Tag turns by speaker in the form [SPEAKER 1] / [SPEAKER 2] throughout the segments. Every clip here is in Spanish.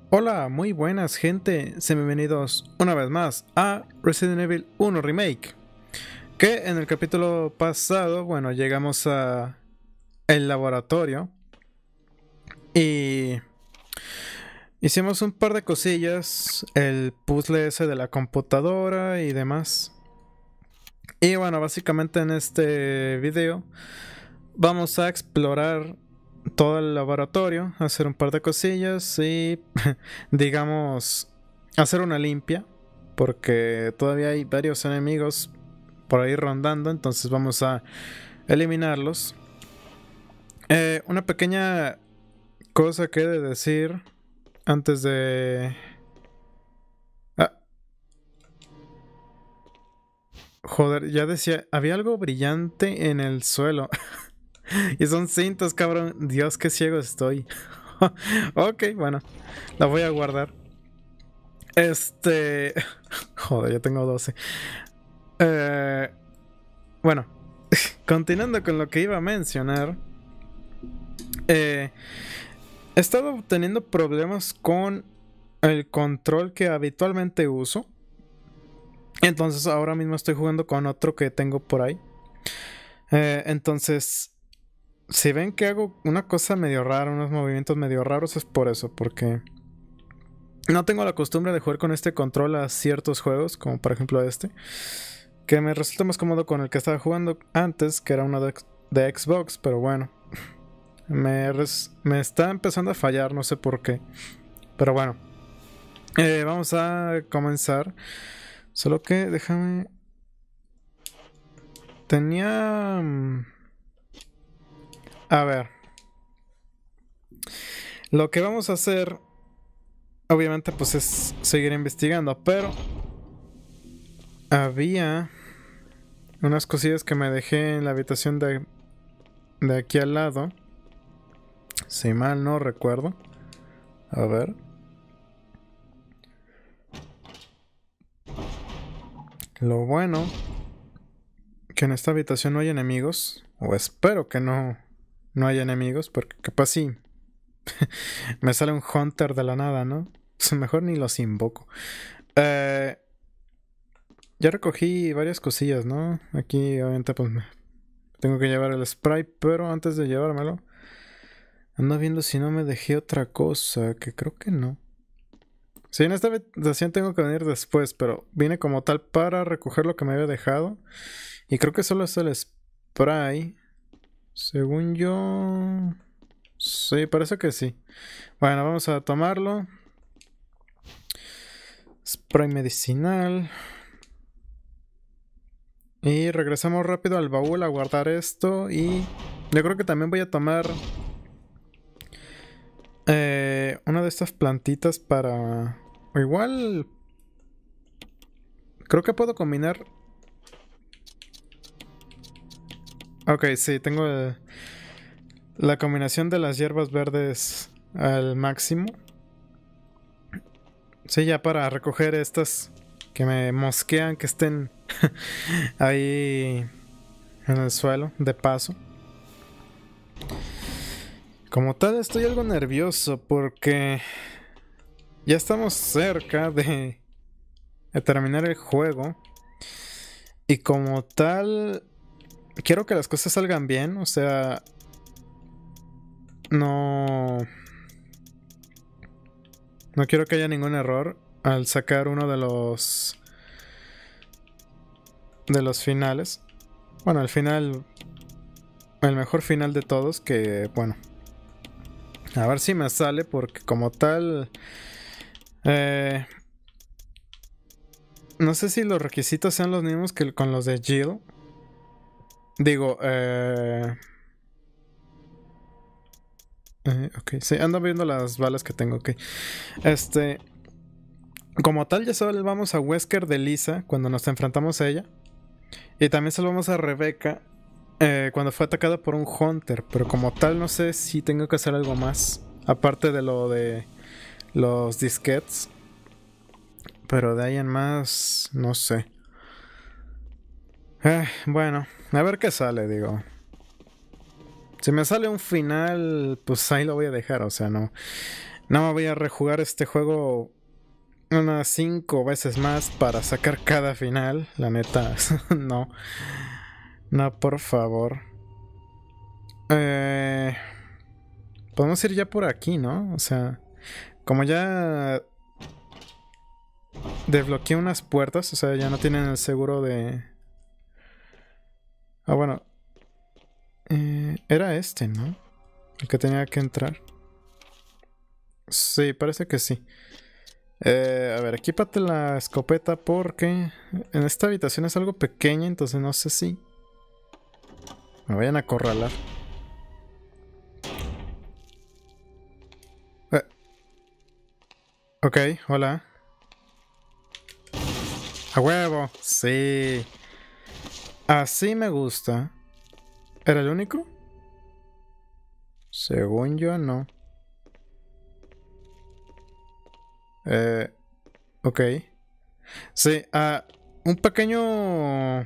[SPEAKER 1] Hola, muy buenas gente, sean bienvenidos una vez más a Resident Evil 1 Remake. Que en el capítulo pasado, bueno, llegamos a el laboratorio y hicimos un par de cosillas, el puzzle ese de la computadora y demás. Y bueno, básicamente en este video vamos a explorar todo el laboratorio, hacer un par de cosillas y digamos hacer una limpia, porque todavía hay varios enemigos por ahí rondando, entonces vamos a eliminarlos. Una pequeña cosa que he de decir antes de... Ah, joder, ya decía, había algo brillante en el suelo. Y son cintas, cabrón. Dios, qué ciego estoy. Ok, bueno, la voy a guardar. Joder, ya tengo 12. Eh, bueno, continuando con lo que iba a mencionar. He estado teniendo problemas con el control que habitualmente uso. Entonces ahora mismo estoy jugando con otro que tengo por ahí. Entonces, si ven que hago una cosa medio rara, unos movimientos medio raros, es por eso, porque no tengo la costumbre de jugar con este control a ciertos juegos, como por ejemplo este, que me resulta más cómodo con el que estaba jugando antes, que era uno de Xbox, pero bueno, me está empezando a fallar, no sé por qué. Pero bueno, vamos a comenzar. Solo que déjame... Tenía... A ver. Lo que vamos a hacer, obviamente, pues es seguir investigando, pero había unas cosillas que me dejé en la habitación de aquí al lado. Si mal no recuerdo. A ver. Lo bueno que en esta habitación no hay enemigos. O espero que no haya enemigos. Porque capaz sí me sale un Hunter de la nada, ¿no? Pues mejor ni los invoco. Ya recogí varias cosillas, ¿no? Aquí obviamente pues tengo que llevar el spray. Pero antes de llevármelo, ando viendo si no me dejé otra cosa. Que creo que no. Sí, en esta habitación tengo que venir después, pero vine como tal para recoger lo que me había dejado. Y creo que solo es el spray. Según yo... Sí, parece que sí. Bueno, vamos a tomarlo. Spray medicinal. Y regresamos rápido al baúl a guardar esto. Y yo creo que también voy a tomar una de estas plantitas para... O igual... Creo que puedo combinar... Ok, sí, tengo la combinación de las hierbas verdes al máximo. Sí, ya para recoger estas que me mosquean, que estén ahí en el suelo, de paso. Como tal, estoy algo nervioso porque ya estamos cerca de terminar el juego. Y como tal, quiero que las cosas salgan bien. O sea, no quiero que haya ningún error al sacar uno de los finales. Bueno, al final, el mejor final de todos, que bueno, a ver si me sale, porque como tal, no sé si los requisitos sean los mismos que con los de Jill. Digo, ok, sí, ando viendo las balas que tengo, ok. Como tal, ya salvamos a Wesker de Lisa cuando nos enfrentamos a ella. Y también salvamos a Rebecca cuando fue atacada por un Hunter. Pero como tal, no sé si tengo que hacer algo más. Aparte de lo de los disquetes. Pero de ahí en más, no sé. Bueno, a ver qué sale, digo. Si me sale un final, pues ahí lo voy a dejar, o sea, no. No me voy a rejugar este juego unas 5 veces más para sacar cada final. La neta, no. No, por favor. Podemos ir ya por aquí, ¿no? O sea, como ya desbloqueé unas puertas, o sea, ya no tienen el seguro de... Ah, bueno. Era este, ¿no? El que tenía que entrar. Sí, parece que sí. A ver, equípate la escopeta porque en esta habitación es algo pequeña, entonces no sé si me vayan a acorralar. Ok, hola. A huevo, sí. Así me gusta. ¿Era el único? Según yo, no. Ok. Sí, un pequeño,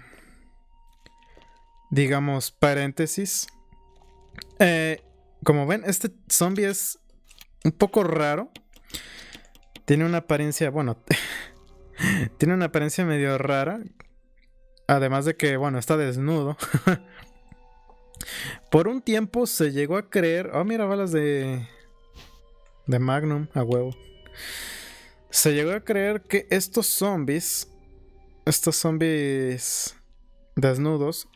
[SPEAKER 1] digamos, paréntesis. Eh, Como ven, este zombie es un poco raro. Tiene una apariencia, bueno, tiene una apariencia medio rara. Además de que, bueno, está desnudo. Por un tiempo se llegó a creer... Oh, mira, balas de Magnum, a huevo. Se llegó a creer que estos zombies desnudos,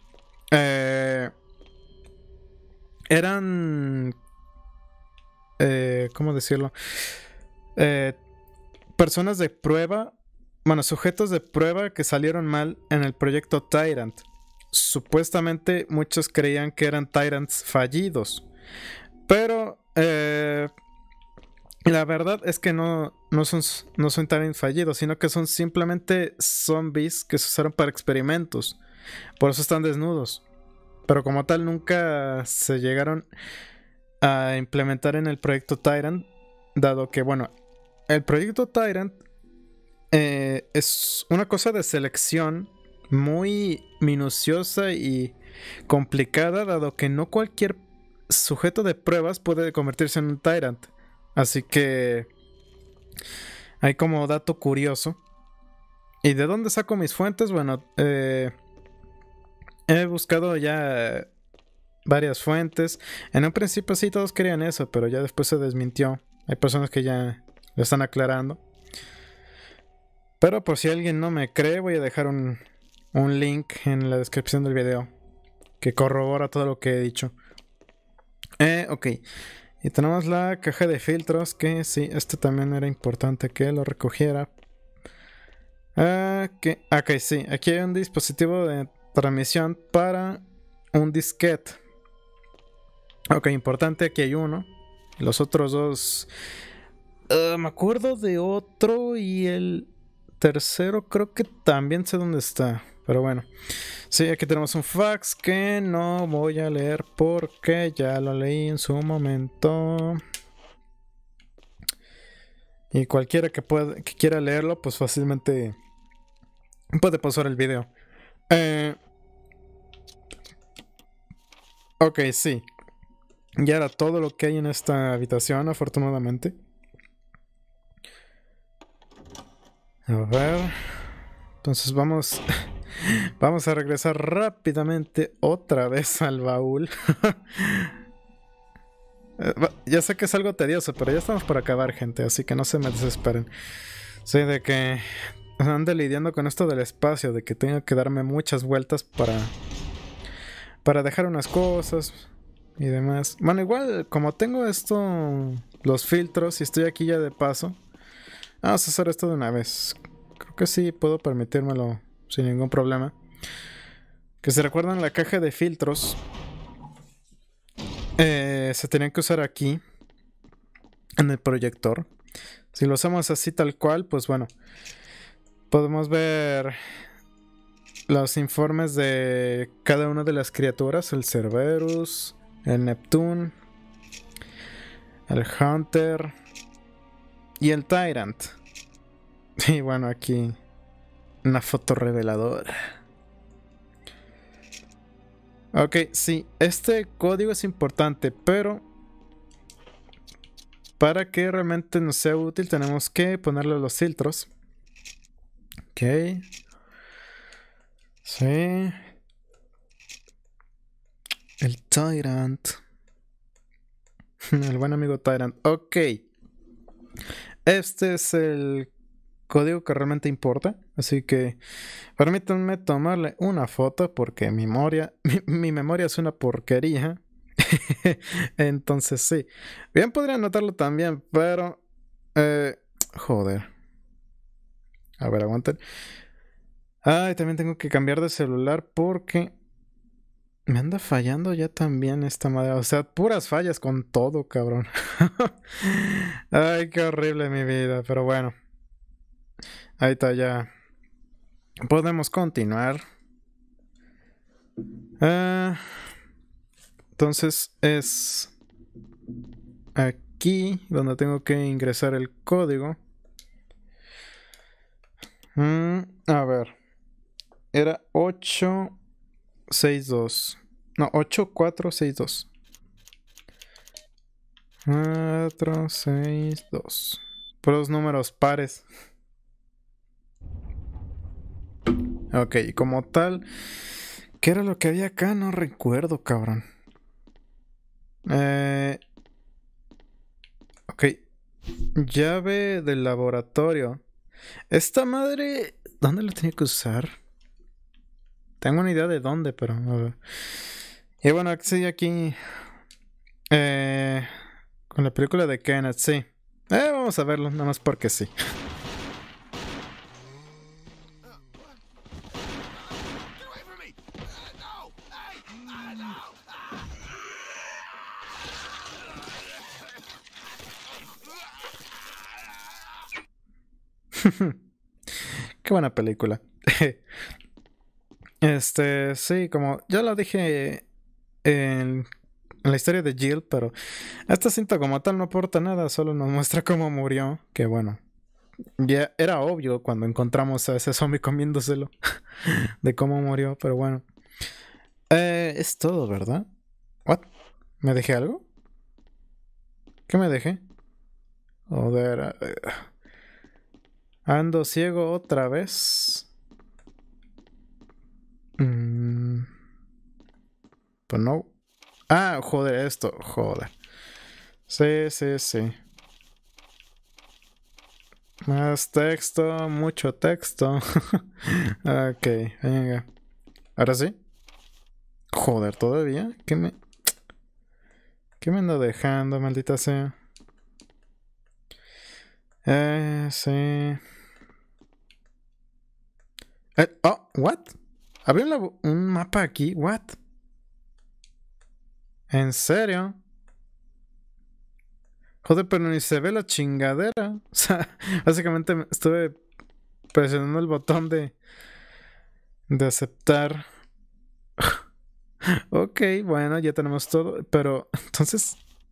[SPEAKER 1] eran... ¿cómo decirlo? Personas de prueba, bueno, sujetos de prueba que salieron mal en el proyecto Tyrant. Supuestamente muchos creían que eran Tyrants fallidos, pero la verdad es que no son Tyrants fallidos, sino que son simplemente zombies que se usaron para experimentos. Por eso están desnudos. Pero como tal nunca se llegaron a implementar en el proyecto Tyrant, dado que, bueno, el proyecto Tyrant es una cosa de selección muy minuciosa y complicada, dado que no cualquier sujeto de pruebas puede convertirse en un Tyrant. Así que hay como dato curioso. ¿Y de dónde saco mis fuentes? Bueno, he buscado ya varias fuentes. En un principio sí todos creían eso, pero ya después se desmintió. Hay personas que ya lo están aclarando. Pero por si alguien no me cree, voy a dejar un link en la descripción del video que corrobora todo lo que he dicho. Ok. Y tenemos la caja de filtros, que sí, este también era importante que lo recogiera. Ok, sí, aquí hay un dispositivo de transmisión para un disquete. Ok, importante, aquí hay uno. Los otros dos... me acuerdo de otro y el tercero creo que también sé dónde está. Pero bueno. Sí, aquí tenemos un fax que no voy a leer porque ya lo leí en su momento. Y cualquiera que quiera leerlo, pues fácilmente puede pausar el video. Ok, sí. Ya era todo lo que hay en esta habitación, afortunadamente. A ver. Entonces vamos... Vamos a regresar rápidamente otra vez al baúl. Ya sé que es algo tedioso, pero ya estamos por acabar, gente, así que no se me desesperen. Sí, de que ande lidiando con esto del espacio, de que tengo que darme muchas vueltas para dejar unas cosas y demás. Bueno, igual, como tengo esto, los filtros, y estoy aquí ya de paso, vamos a hacer esto de una vez. Creo que sí puedo permitírmelo sin ningún problema. Que se recuerdan, la caja de filtros se tenían que usar aquí en el proyector. Si lo hacemos así tal cual, pues bueno, podemos ver los informes de cada una de las criaturas: el Cerberus, el Neptune, el Hunter y el Tyrant. Y bueno, aquí una foto reveladora. Ok, sí, este código es importante, pero para que realmente nos sea útil tenemos que ponerle los filtros. Ok. Sí. El Tyrant. El buen amigo Tyrant. Ok. Este es el código que realmente importa. Así que permítanme tomarle una foto porque mi memoria es una porquería. Entonces sí. Bien podría anotarlo también, pero... joder. A ver, aguanten. Ay, también tengo que cambiar de celular porque... me anda fallando ya también esta madre. O sea, puras fallas con todo, cabrón. Ay, qué horrible mi vida. Pero bueno. Ahí está ya. Podemos continuar. Entonces es aquí donde tengo que ingresar el código. A ver. Era 862. No, 8462. 462. Puros números pares. Ok, como tal, ¿qué era lo que había acá? No recuerdo, cabrón. Ok. Llave del laboratorio. Esta madre, ¿dónde la tenía que usar? Tengo una idea de dónde, pero a ver. Y bueno, sí, aquí con la película de Kenneth, sí. Vamos a verlo, nada más porque sí. Qué buena película. Sí, como ya lo dije en la historia de Jill, pero esta cinta como tal no aporta nada, solo nos muestra cómo murió. Que bueno, ya era obvio cuando encontramos a ese zombie comiéndoselo de cómo murió, pero bueno. Es todo, ¿verdad? ¿What? ¿Me dejé algo? ¿Qué me dejé? Joder. Ando ciego otra vez. Pues no. Ah, joder, esto. Joder. Sí, sí, sí. Más texto, mucho texto. Ok, venga. ¿Ahora sí? Joder, ¿todavía? ¿Qué me ando dejando, maldita sea? Sí. Oh, what? ¿Había un mapa aquí? What? ¿En serio? Joder, pero ni se ve la chingadera. O sea, básicamente estuve presionando el botón de aceptar. Ok, bueno, ya tenemos todo. Pero, entonces...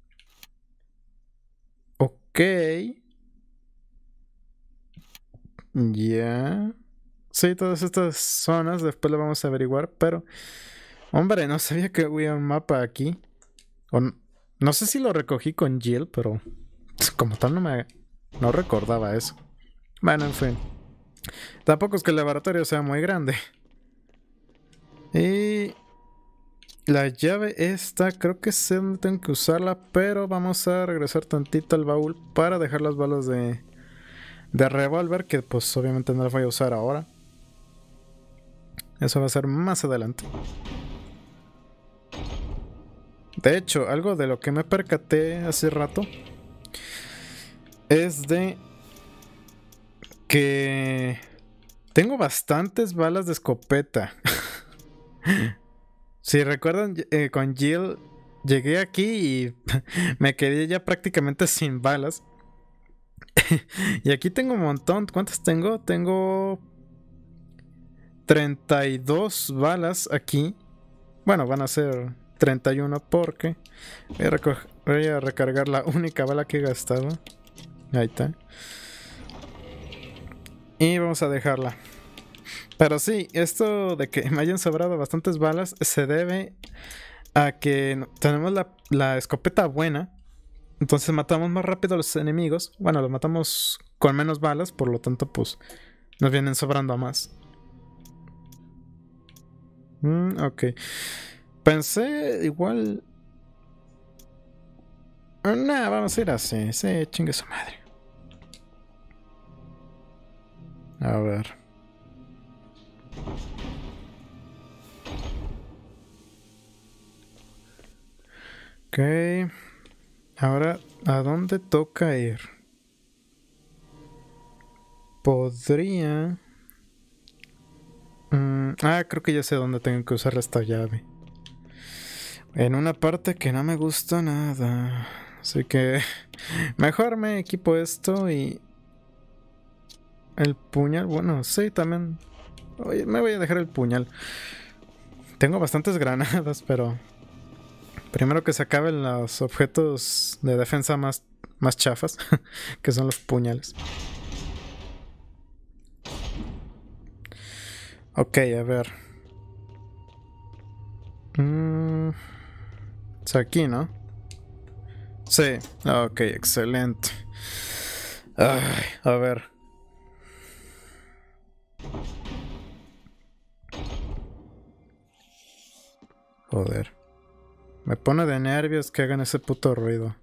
[SPEAKER 1] Ok. Ya. Sí, todas estas zonas después lo vamos a averiguar, pero... Hombre, no sabía que había un mapa aquí. No sé si lo recogí con Jill, pero... Como tal no recordaba eso. Bueno, en fin. Tampoco es que el laboratorio sea muy grande. Y... la llave esta, creo que sé dónde tengo que usarla, pero vamos a regresar tantito al baúl para dejar las balas de revólver, que pues obviamente no las voy a usar ahora. Eso va a ser más adelante. De hecho, algo de lo que me percaté hace rato es de que tengo bastantes balas de escopeta. Si recuerdan, con Jill llegué aquí y me quedé ya prácticamente sin balas. Y aquí tengo un montón. ¿Cuántas tengo? Tengo 32 balas aquí. Bueno, van a ser 31 porque voy a recargar la única bala que he gastado. Ahí está. Y vamos a dejarla. Pero sí, esto de que me hayan sobrado bastantes balas se debe a que tenemos la escopeta buena. Entonces matamos más rápido a los enemigos. Bueno, los matamos con menos balas, por lo tanto, pues nos vienen sobrando a más. Ok. Pensé igual. Nah, vamos a ir así. Sí, chingue su madre. A ver. Ok. Ahora, ¿a dónde toca ir? Podría... creo que ya sé dónde tengo que usar esta llave. En una parte que no me gusta nada. Así que... mejor me equipo esto y... el puñal, bueno, sí, también... Oye, me voy a dejar el puñal. Tengo bastantes granadas, pero... primero que se acaben los objetos de defensa más chafas, que son los puñales. Ok, a ver. Es aquí, ¿no? Sí. Ok, excelente. Ay, a ver. Joder. Me pone de nervios que hagan ese puto ruido.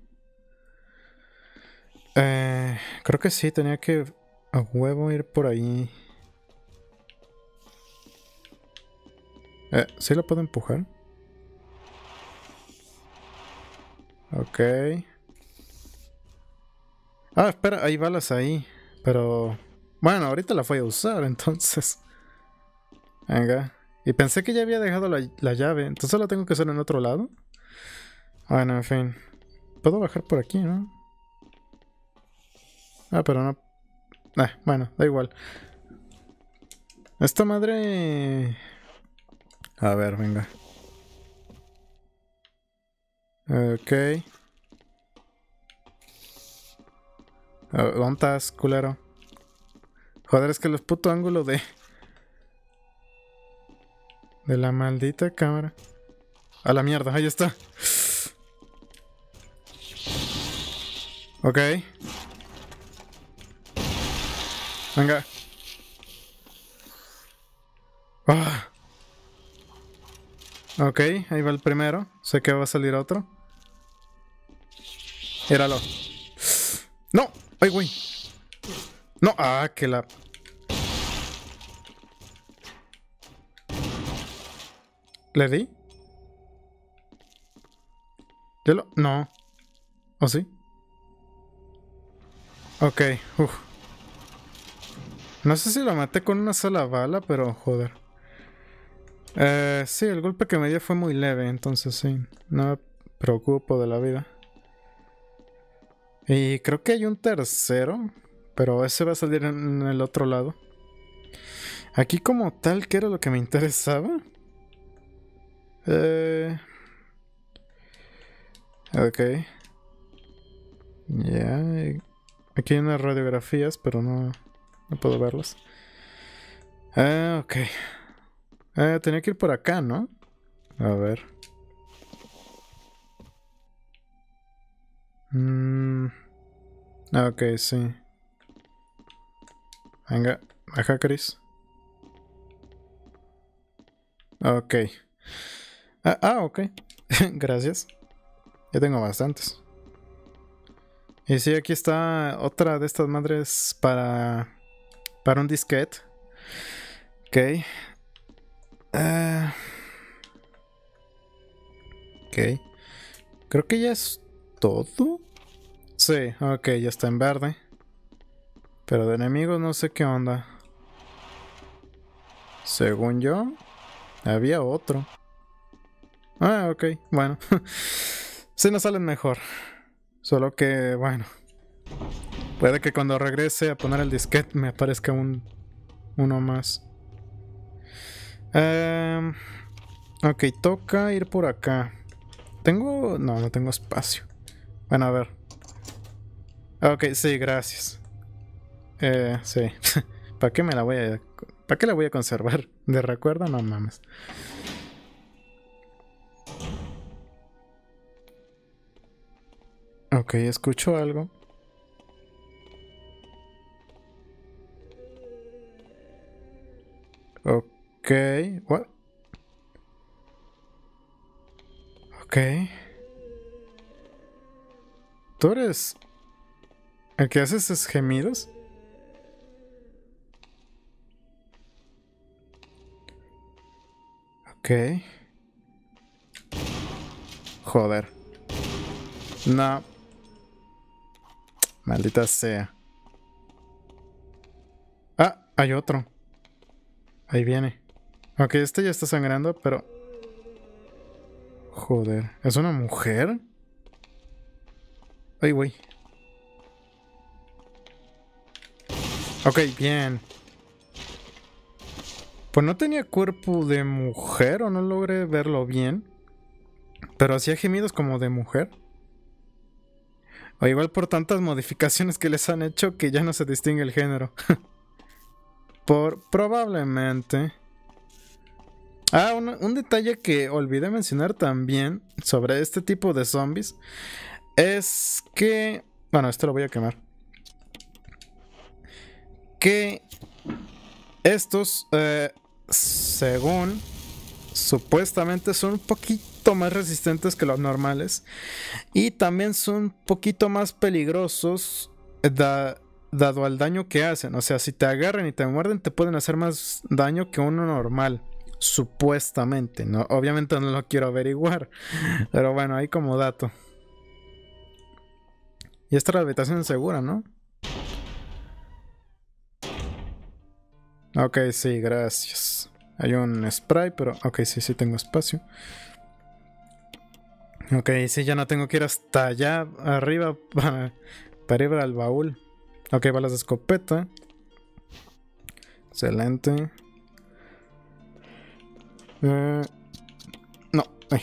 [SPEAKER 1] Creo que sí, tenía que a huevo ir por ahí. ¿Sí lo puedo empujar? Ok. Espera, hay balas ahí. Pero... bueno, ahorita la voy a usar, entonces. Venga. Y pensé que ya había dejado la llave. Entonces la tengo que hacer en otro lado. Bueno, en fin. Puedo bajar por aquí, ¿no? Pero no. Bueno, da igual. Esta madre... a ver, venga. Ok. ¿Dónde estás, culero? Joder, es que los puto ángulo de la maldita cámara. A la mierda, ahí está. Ok. Venga. Ok, ahí va el primero. Sé que va a salir otro. Éralo. ¡No! ¡Ay, güey! No, que la... ¿le di? ¿Yo lo...? No. ¿O sí? Ok, no sé si lo maté con una sola bala, pero joder. Sí, el golpe que me dio fue muy leve, entonces sí. No me preocupo de la vida. Y creo que hay un tercero, pero ese va a salir en el otro lado. Aquí como tal, ¿qué era lo que me interesaba? Ok. Ya. Aquí hay unas radiografías, pero no puedo verlas. Ok. Tenía que ir por acá, ¿no? A ver. Ok, sí. Venga, baja, Chris. Ok. Ok. Gracias. Ya tengo bastantes. Y sí, aquí está otra de estas madres para un disquete. Ok. Ok. Creo que ya es todo. Sí, ok, ya está en verde. Pero de enemigos no sé qué onda. Según yo, había otro. Ok, bueno. Sí nos salen mejor. Solo que, bueno. Puede que cuando regrese a poner el disquete me aparezca uno más. Ok, toca ir por acá. ¿Tengo...? No tengo espacio. Bueno, a ver. Ok, sí, gracias. Sí. ¿Para qué me la voy a... ¿para qué la voy a conservar? ¿De recuerdo? No mames. Ok, escucho algo. Ok, what? Ok. ¿Tú eres el que hace esos gemidos? Ok. Joder. No. Maldita sea. Ah, hay otro. Ahí viene. Ok, este ya está sangrando, pero... Joder. ¿Es una mujer? Ay, güey. Ok, bien. Pues no tenía cuerpo de mujer o no logré verlo bien. Pero hacía gemidos como de mujer. O igual por tantas modificaciones que les han hecho que ya no se distingue el género. Probablemente. Ah, un detalle que olvidé mencionar también sobre este tipo de zombies es que... Bueno, esto lo voy a quemar. Que estos, según supuestamente, son un poquito más resistentes que los normales. Y también son un poquito más peligrosos dado al daño que hacen. O sea, si te agarran y te muerden, te pueden hacer más daño que uno normal. Supuestamente, ¿no? Obviamente no lo quiero averiguar. Pero bueno, ahí como dato. Y esta es la habitación segura, ¿no? Ok, sí, gracias. Hay un spray, pero... Ok, sí tengo espacio. Ok, sí, ya no tengo que ir hasta allá arriba para ir al baúl. Ok, balas de escopeta. Excelente. No, ay.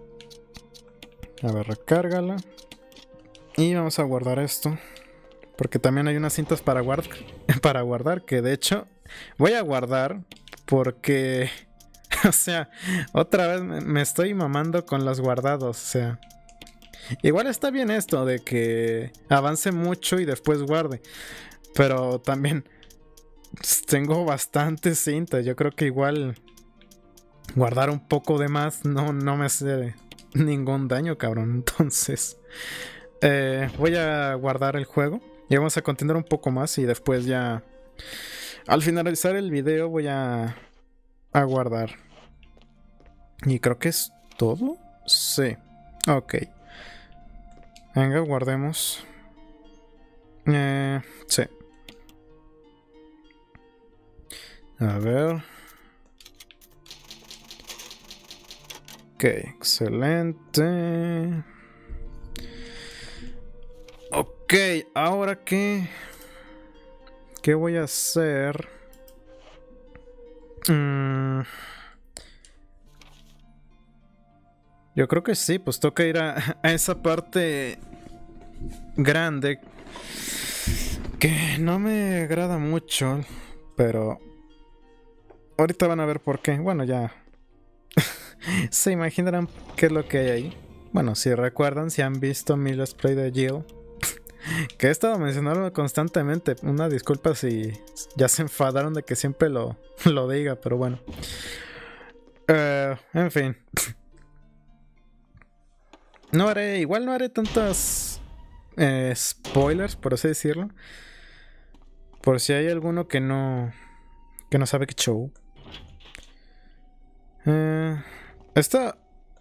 [SPEAKER 1] A ver, recárgala. Y vamos a guardar esto. Porque también hay unas cintas para para guardar. Que de hecho voy a guardar. Porque... O sea, otra vez me estoy mamando con los guardados. O sea... Igual está bien esto de que avance mucho y después guarde. Pero también tengo bastantes cintas. Yo creo que igual guardar un poco de más no me hace ningún daño, cabrón. Entonces voy a guardar el juego y vamos a continuar un poco más. Y después ya al finalizar el video voy a guardar. Y creo que es todo. Sí, ok. Venga, guardemos. Sí. A ver. Ok, excelente. Ok, ahora qué. ¿Qué voy a hacer? Yo creo que sí, pues toca ir a esa parte grande que no me agrada mucho, pero ahorita van a ver por qué. Bueno, ya se imaginarán qué es lo que hay ahí. Bueno, si recuerdan, si han visto mi Let's Play de Jill, que he estado mencionando constantemente. Una disculpa si ya se enfadaron de que siempre lo diga, pero bueno. En fin. Igual no haré tantas spoilers, por así decirlo. Por si hay alguno que no sabe qué show. Está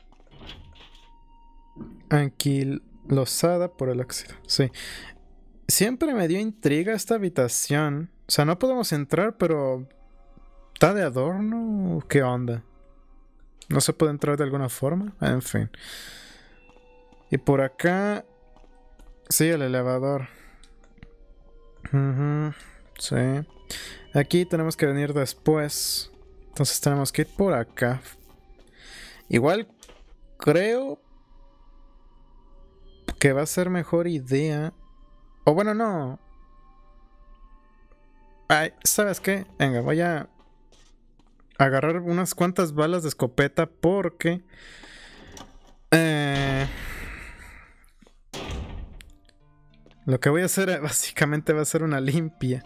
[SPEAKER 1] anquilosada por el óxido. Sí. Siempre me dio intriga esta habitación. O sea, no podemos entrar, pero ¿está de adorno? ¿Qué onda? ¿No se puede entrar de alguna forma? En fin. Y por acá... Sí, el elevador. Sí. Aquí tenemos que venir después. Entonces tenemos que ir por acá. Igual creo que va a ser mejor idea. O bueno, no. Ay, ¿sabes qué? Venga, voy a agarrar unas cuantas balas de escopeta porque... Lo que voy a hacer básicamente va a ser una limpia.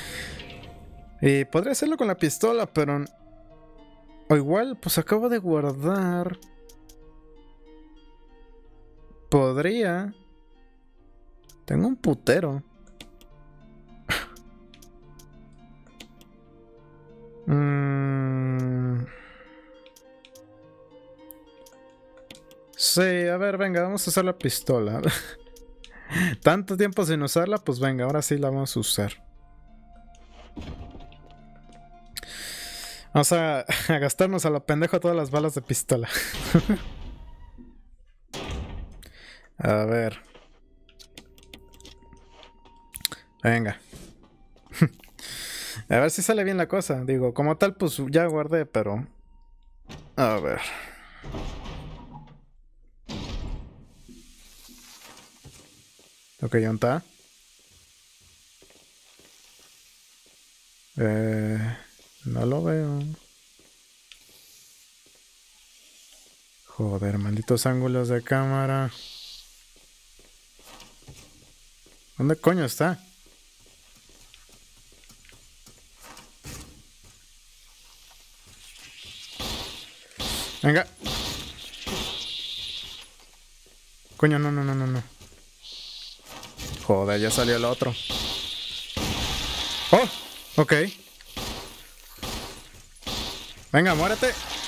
[SPEAKER 1] Y podría hacerlo con la pistola, pero... O igual, pues acabo de guardar. Podría. Tengo un putero. Sí, a ver, venga, vamos a usar la pistola. Tanto tiempo sin usarla, pues venga, ahora sí la vamos a usar. Vamos a gastarnos a lo pendejo todas las balas de pistola. A ver. Venga. A ver si sale bien la cosa. Digo, como tal, pues ya guardé, pero... A ver. Ok, ¿dónde está? No lo veo. Joder, malditos ángulos de cámara. ¿Dónde coño está? Venga. Coño, no. Joder, ya salió el otro. Oh, ok. Venga, muérete.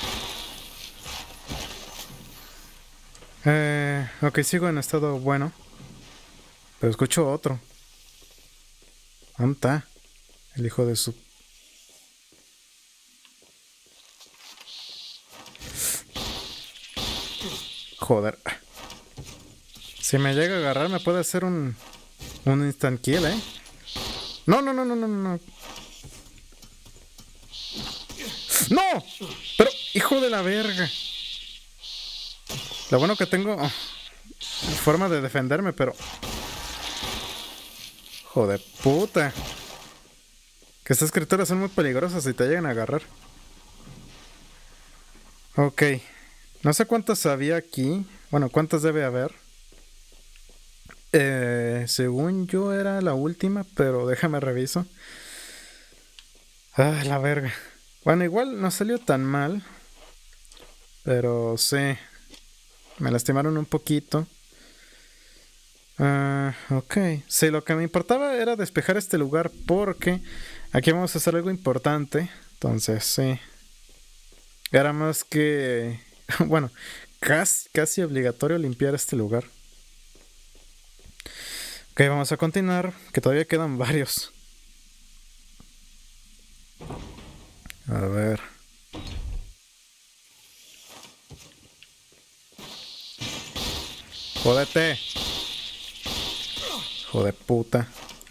[SPEAKER 1] Ok, sigo en estado bueno. Pero escucho otro. ¿Dónde está? El hijo de su... Joder. Si me llega a agarrar me puede hacer un instant kill, ¿eh? No. ¡No! Pero, hijo de la verga. Lo bueno que tengo forma de defenderme, pero... Joder, puta. Que estas criaturas son muy peligrosas si te llegan a agarrar. Ok. No sé cuántas había aquí. Bueno, cuántas debe haber. Según yo era la última, pero déjame reviso. Ah, la verga. Bueno, igual no salió tan mal. Pero sí. Me lastimaron un poquito. Ok. Sí, lo que me importaba era despejar este lugar porque aquí vamos a hacer algo importante. Entonces, sí. Era más que... Bueno, casi obligatorio limpiar este lugar. Ok, vamos a continuar, que todavía quedan varios. A ver. Jódete. Joder puta.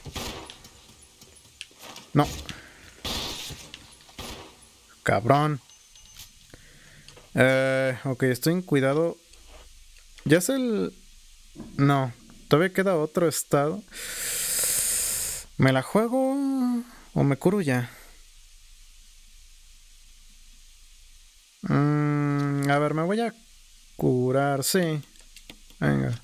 [SPEAKER 1] No. Cabrón. Ok, estoy en cuidado. Ya es el... No, todavía queda otro estado. ¿Me la juego o me curo ya? A ver, me voy a curar, sí. Venga.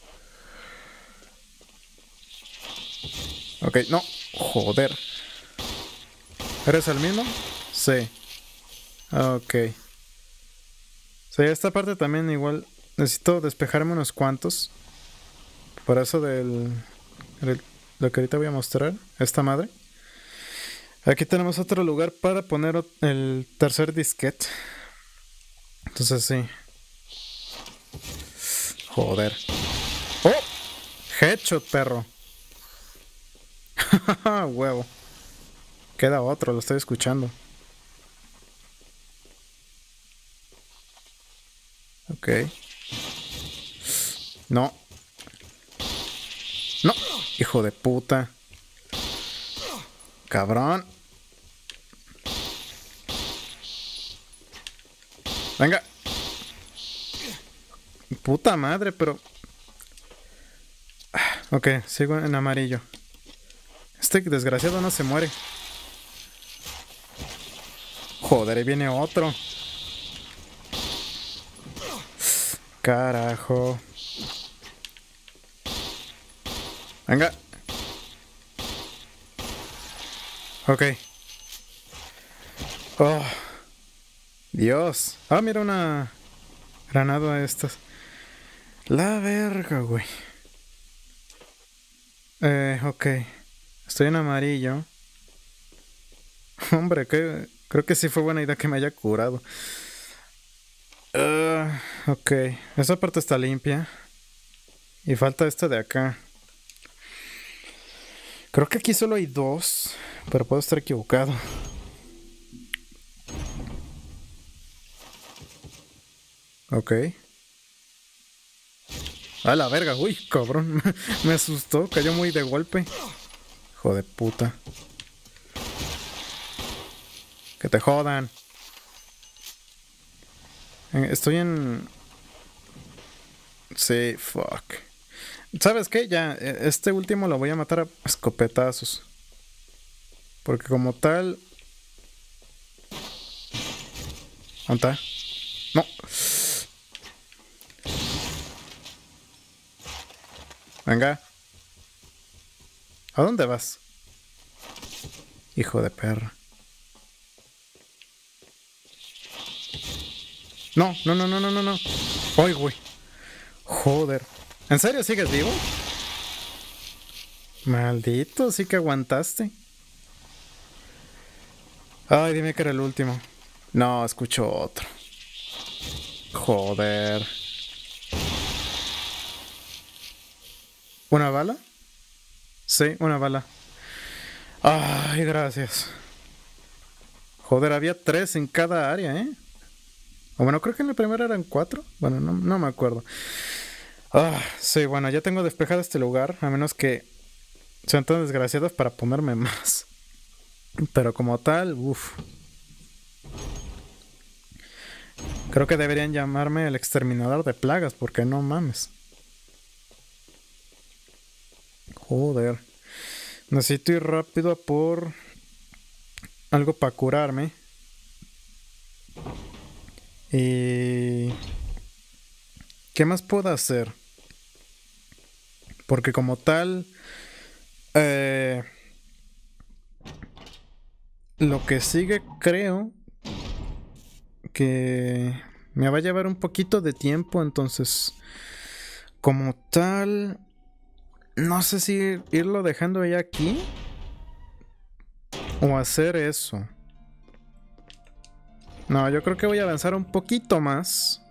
[SPEAKER 1] Ok, no. Joder. ¿Eres el mismo? Sí. Ok. Sí, esta parte también igual necesito despejarme unos cuantos. Por eso lo que ahorita voy a mostrar. Esta madre. Aquí tenemos otro lugar para poner el tercer disquete. Entonces sí. Joder. ¡Oh! Headshot, perro. Huevo. Queda otro, lo estoy escuchando. Ok. No. No. Hijo de puta. Cabrón. Venga. Puta madre, pero... Ok, sigo en amarillo. Este desgraciado no se muere. Joder, ahí viene otro. Carajo. Venga. Ok. Oh. Dios. Ah, mira una granada de estas. La verga, güey. Ok. Estoy en amarillo. Hombre, creo que sí fue buena idea que me haya curado. Ok. Esa parte está limpia. Y falta esta de acá. Creo que aquí solo hay dos. Pero puedo estar equivocado. Ok. A la verga, uy, cabrón. Me asustó, cayó muy de golpe. Hijo de puta. Que te jodan. Estoy en... Sí, fuck. ¿Sabes qué? Ya, este último lo voy a matar a escopetazos. Porque como tal... ¿Dónde está? No. Venga. ¿A dónde vas? Hijo de perra. No, no, no, no, no, no, no. Ay, güey. Joder. ¿En serio sigues vivo? Maldito, sí que aguantaste. Ay, dime que era el último. No, escucho otro. Joder. ¿Una bala? Sí, una bala. Ay, gracias. Joder, había 3 en cada área, ¿eh? O bueno, creo que en la primera eran 4. Bueno, no me acuerdo. Sí, bueno, ya tengo despejado este lugar. A menos que sean tan desgraciados para ponerme más. Pero como tal, uff. Creo que deberían llamarme el exterminador de plagas, porque no mames. Joder. Necesito ir rápido a por algo para curarme. Y... ¿qué más puedo hacer? Porque como tal... lo que sigue creo que me va a llevar un poquito de tiempo, entonces como tal no sé si irlo dejando ya aquí o hacer eso. No, yo creo que voy a avanzar un poquito más.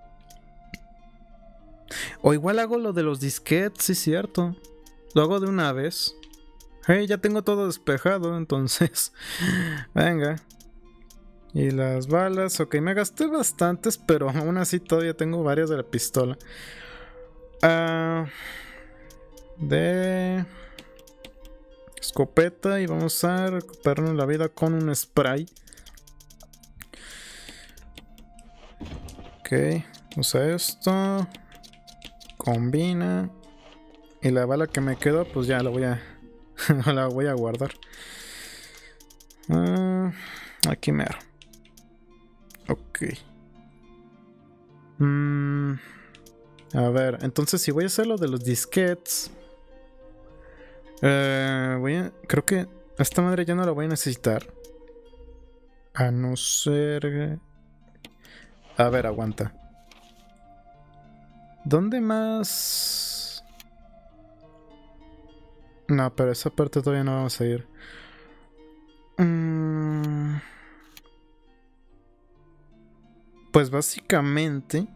[SPEAKER 1] O igual hago lo de los disquetes, sí, cierto. Lo hago de una vez. Hey, ya tengo todo despejado, entonces venga. Y las balas, ok, me gasté bastantes, pero aún así todavía tengo varias de la pistola. De escopeta y vamos a recuperarnos la vida con un spray. Ok, usa esto. Combina. Y la bala que me quedó, pues ya la voy a la voy a guardar. Aquí mero. Ok. A ver, entonces si voy a hacer lo de los disquetes, creo que esta madre ya no la voy a necesitar. A no ser... A ver, aguanta. ¿Dónde más? No, pero esa parte todavía no vamos a ir. Pues básicamente...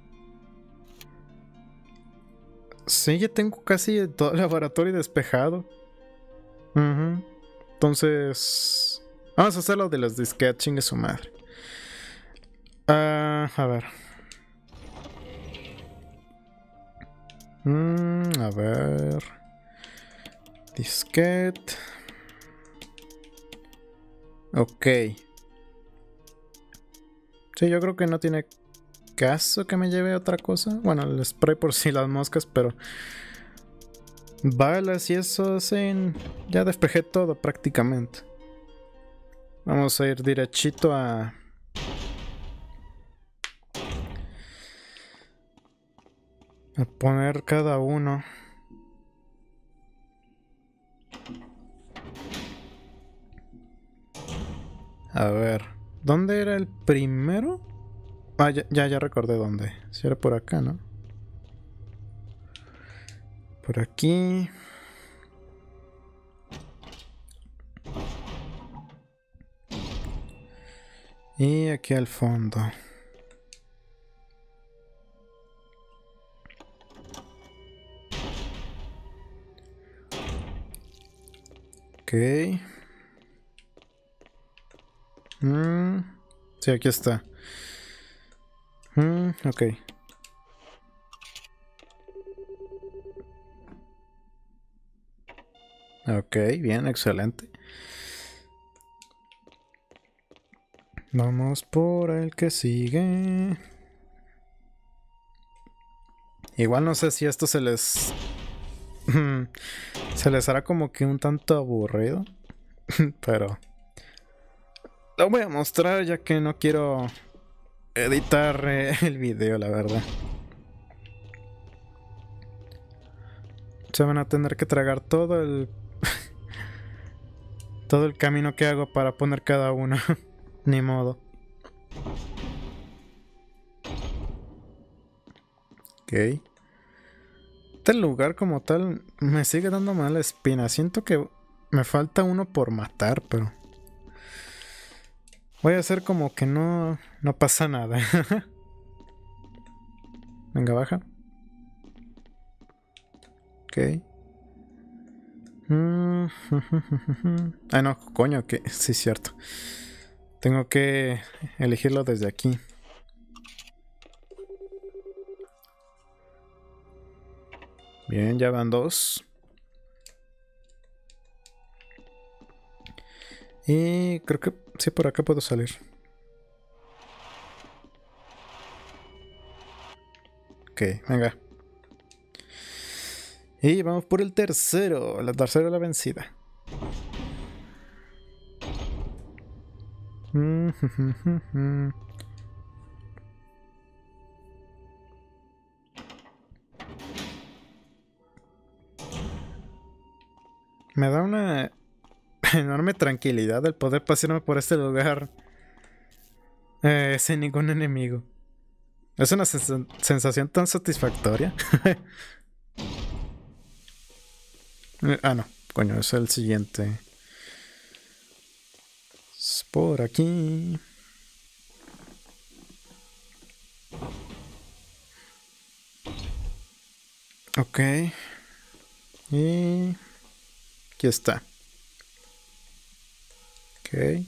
[SPEAKER 1] sí, ya tengo casi todo el laboratorio despejado. Entonces... vamos a hacer lo de los disquetes, chingue su madre. A ver. A ver. Disquete. Ok. Sí, yo creo que no tiene caso que me lleve otra cosa. Bueno, el spray por si las moscas, pero... balas y eso hacen... ya despejé todo prácticamente. Vamos a ir derechito a... poner cada uno. A ver, ¿dónde era el primero? Ah, ya recordé dónde. Si era por acá, ¿no? Por aquí. Y aquí al fondo. Ok. Sí, aquí está. Ok. Ok, bien, excelente. Vamos por el que sigue. Igual no sé si esto se les... se les hará como que un tanto aburrido. Pero... lo voy a mostrar ya que no quiero editar el video, la verdad. Se van a tener que tragar todo el... todo el camino que hago para poner cada uno. Ni modo. Ok. Este lugar como tal me sigue dando mala espina. Siento que me falta uno por matar, pero... voy a hacer como que no pasa nada. Venga, baja. Ok. Ah, no, coño, que sí es cierto. Tengo que elegirlo desde aquí. Bien, ya van dos. Y creo que sí, por acá puedo salir. Ok, venga. Y vamos por el tercero. La tercera la vencida. Me da una enorme tranquilidad el poder pasearme por este lugar sin ningún enemigo. Es una sensación tan satisfactoria. No, coño, es el siguiente. Es por aquí. Ok. Y aquí está. Ok.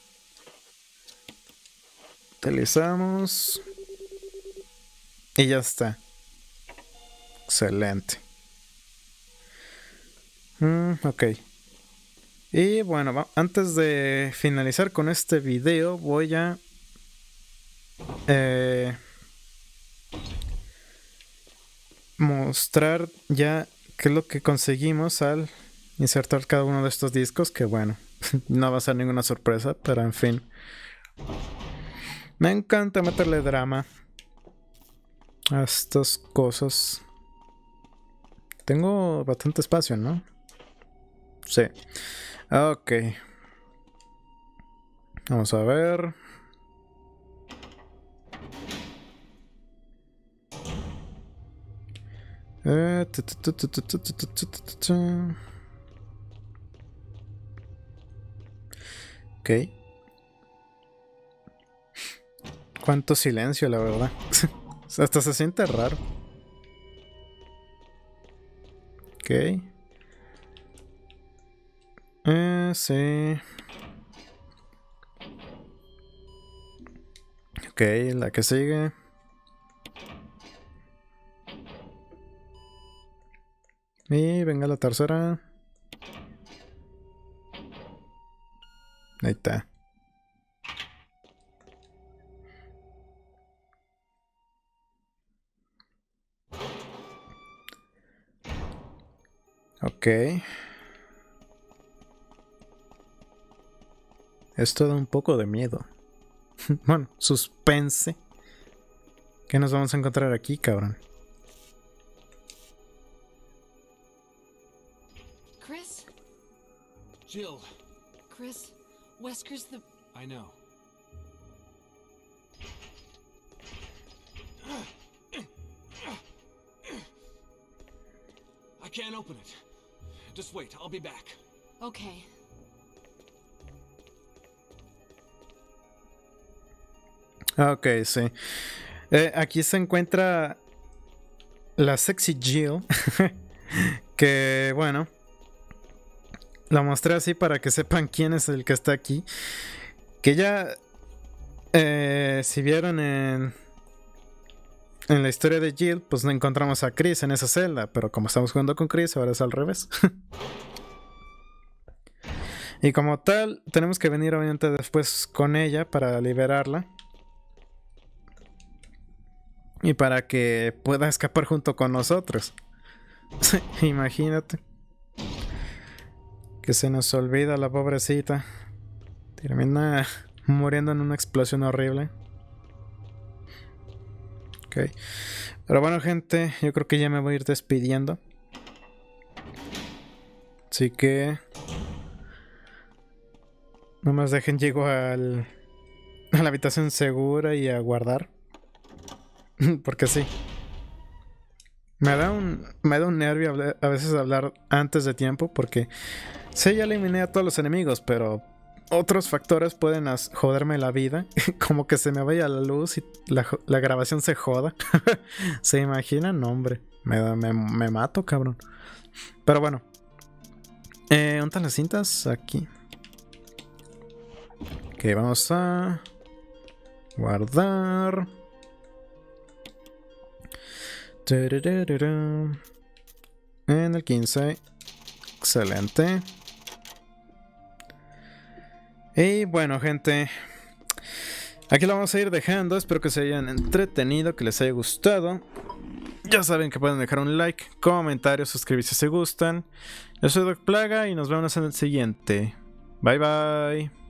[SPEAKER 1] Utilizamos. Y ya está. Excelente. Ok. Y bueno, antes de finalizar con este video, voy a mostrar ya qué es lo que conseguimos al insertar cada uno de estos discos. Que bueno, no va a ser ninguna sorpresa, pero en fin. Me encanta meterle drama a estas cosas. Tengo bastante espacio, ¿no? Sí. Ok. Vamos a ver. Ok. Cuánto silencio, la verdad. Hasta se siente raro. Ok. Sí. Ok, la que sigue. Y venga la tercera. Ahí está. Ok. Esto da un poco de miedo. Bueno, suspense. ¿Qué nos vamos a encontrar aquí, cabrón?
[SPEAKER 2] Chris? Jill. Chris, Wesker's the... I know. I can't open it. Just wait, I'll be back.
[SPEAKER 3] Okay.
[SPEAKER 1] Ok, sí. Aquí se encuentra la sexy Jill. Que bueno, la mostré así para que sepan quién es el que está aquí. Que ya, si vieron en la historia de Jill, pues no encontramos a Chris en esa celda. Pero como estamos jugando con Chris, ahora es al revés. Y como tal, tenemos que venir obviamente después con ella para liberarla. Y para que pueda escapar junto con nosotros. Imagínate. Que se nos olvida la pobrecita. Termina muriendo en una explosión horrible. Ok. Pero bueno, gente, yo creo que ya me voy a ir despidiendo. Así que nomás dejen llego a la habitación segura y a guardar. Porque sí. Me da un nervio a veces hablar antes de tiempo. Porque sí, ya eliminé a todos los enemigos, pero otros factores pueden joderme la vida. Como que se me vaya la luz y la grabación se joda. ¿Se imaginan? No, hombre. Me mato, cabrón. Pero bueno. ¿Dónde están las cintas? Aquí. Ok, vamos a guardar. En el 15. Excelente. Y bueno, gente, aquí lo vamos a ir dejando. Espero que se hayan entretenido, que les haya gustado. Ya saben que pueden dejar un like, comentario, suscribirse si gustan. Yo soy Doc Plaga y nos vemos en el siguiente. Bye bye.